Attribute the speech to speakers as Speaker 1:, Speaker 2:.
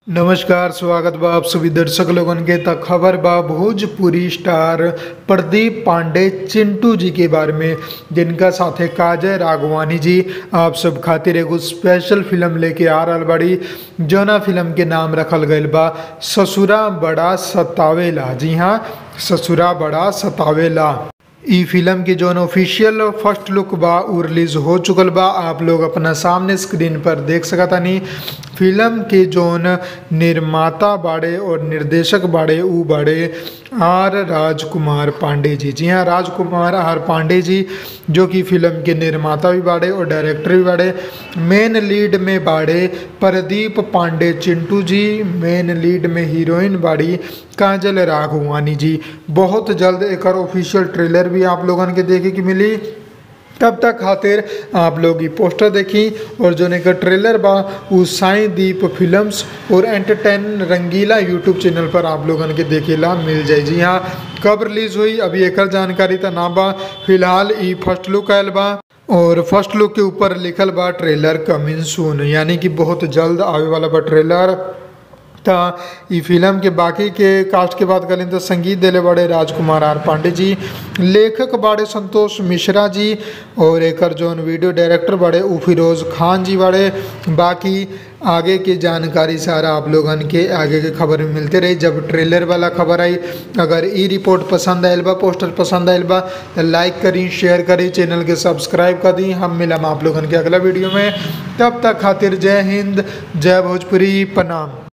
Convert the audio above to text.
Speaker 1: नमस्कार, स्वागत बा आप सभी दर्शक लोगन के। त खबर बा भोजपुरी स्टार प्रदीप पांडे चिंटू जी के बारे में, जिनका साथे काजल राघवानी जी आप सब खातिर एगो स्पेशल फिल्म लेके आ रहल बाड़ी। जौना फिल्म के नाम रखल गईल बा ससुरा बड़ा सतावेला। जी हाँ, ससुरा बड़ा सतावेला। ई फिल्म की जोन ऑफिशियल फर्स्ट लुक बा उ रिलीज हो चुकल बा। आप लोग अपना सामने स्क्रीन पर देख सकतानी। फिल्म के जोन निर्माता बाड़े और निर्देशक बाड़े उ बाड़े आर राजकुमार पांडे जी। जी हाँ, राजकुमार आर पांडे जी, जो कि फिल्म के निर्माता भी बाड़े और डायरेक्टर भी बाड़े। मेन लीड में बाड़े प्रदीप पांडे चिंटू जी। मेन लीड में हीरोइन बाड़ी काजल राघवानी जी। बहुत जल्द एक ऑफिशियल ट्रेलर भी आप लोगन के देखे की मिली। तब तक खातिर आप लोग ये पोस्टर देखी और जो एक ट्रेलर बा उ साई दीप फिल्म्स और एंटरटेन रंगीला यूट्यूब चैनल पर आप लोगन के देखेला मिल जाए। जी हाँ, कब रिलीज हुई अभी एक जानकारी तो ना बा। फिलहाल ई फर्स्ट लुक आयल बा और फर्स्ट लुक के ऊपर लिखल बा ट्रेलर कमिंग सून, यानी कि बहुत जल्द आवे वाला बा ट्रेलर। ता ई फिल्म के बाकी के कास्ट के बात करें तो संगीत देले बड़े राजकुमार आर पांडे जी, लेखक बाड़े संतोष मिश्रा जी और एकर जोन वीडियो डायरेक्टर बड़े उ फिरोज खान जी बड़े। बाकी आगे की जानकारी सारा आप लोगन के आगे के खबर में मिलते रही जब ट्रेलर वाला खबर आई। अगर ई रिपोर्ट पसंद आयल बा, पोस्टर पसंद आयल बा तो लाइक करी, शेयर करी, चैनल के सब्सक्राइब कर दी। हम मिलम आप लोगन के अगला वीडियो में। तब तक खातिर जय हिंद, जय भोजपुरी, प्रणाम।